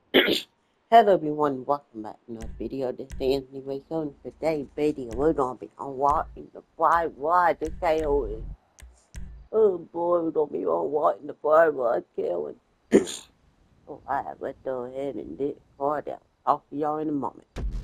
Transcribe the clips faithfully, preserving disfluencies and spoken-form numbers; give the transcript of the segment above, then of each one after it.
Hello everyone, welcome back to another video. This is Anthony Ray. So in today's video, we're gonna be unwalking the five wide the K O is. Oh boy, we're gonna be unwalking the five wide killing. Alright, let's go ahead and get the card out. I'll see y'all in a moment.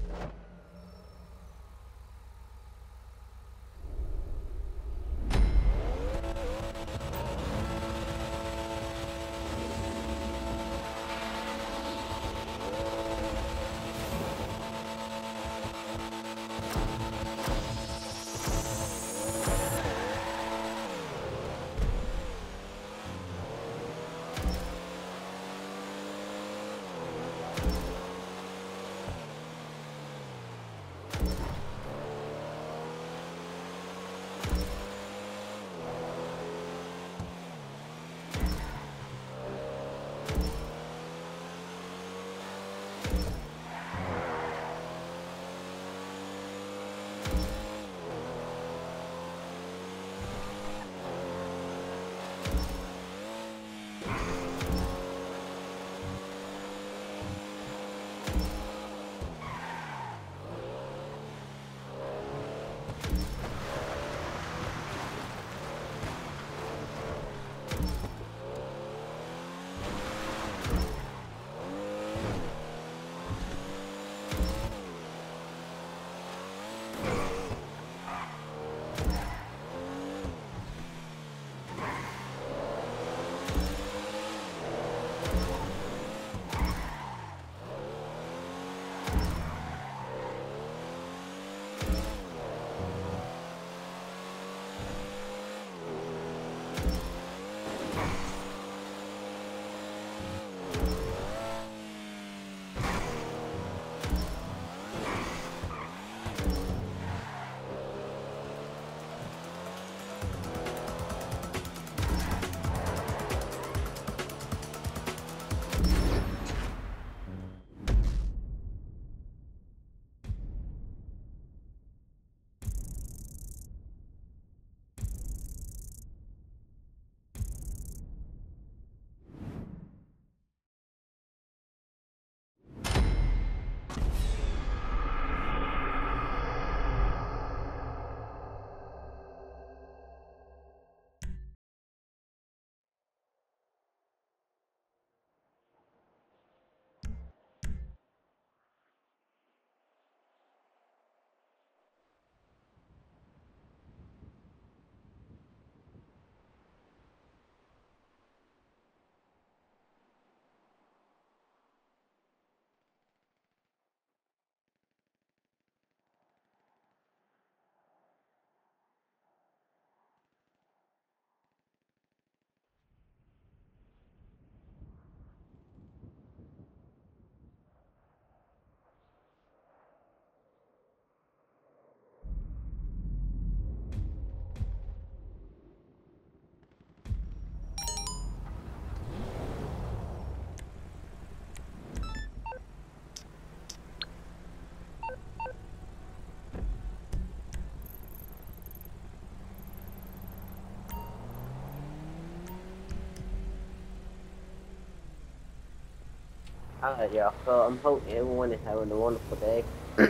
Alright y'all, so I'm hoping everyone is having a wonderful day.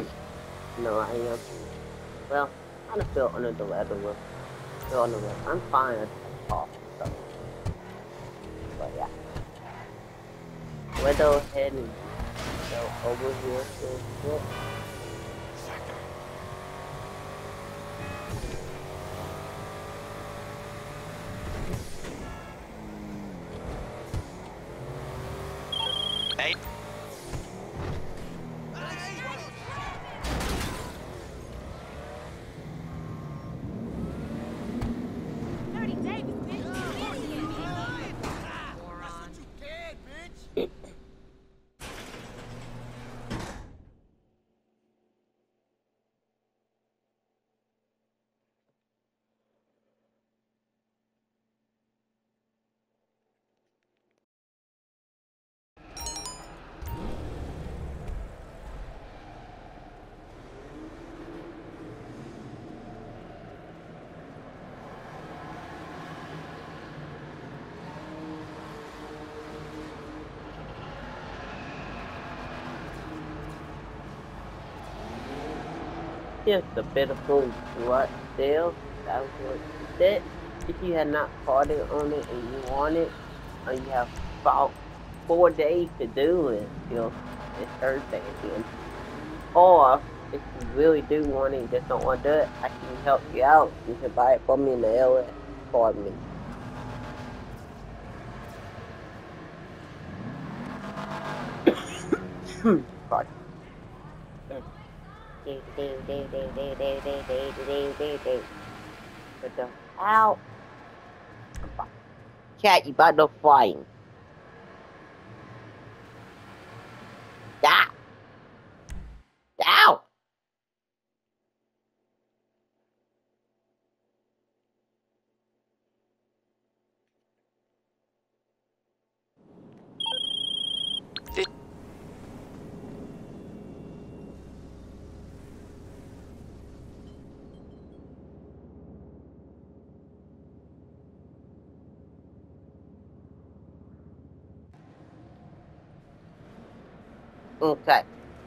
No, I am. Well, I kind of feel under the weather with feel under the weather. I'm fine, I just have cough and stuff. But yeah. We'll go ahead and go over here real quick. Hey. just a bit of food, but still, that was what you did. If you had not parted on it and you want it, or you have about four days to do it till it's Thursday again. Or if you really do want it, you just don't want to do it, I can help you out. You can buy it from me in the L S for me. Pardon. But the ow, cat, you about to flying. Ow, ow. Okay.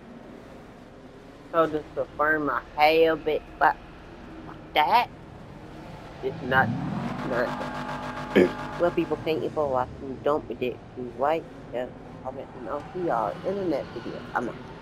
So just confirm my hair a bit, but that is not not what people think it for. I don't predict you right. Yeah, I'll let you know. See y'all in the next video. I'm out.